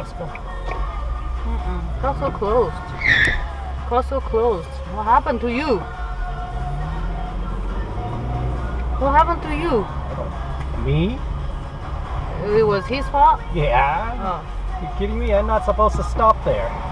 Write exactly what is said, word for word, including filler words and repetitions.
Costco. Mm-mm. Costco closed. Costco closed. What happened to you? What happened to you? Me? It was his fault? Yeah. Oh. You kidding me? I'm not supposed to stop there.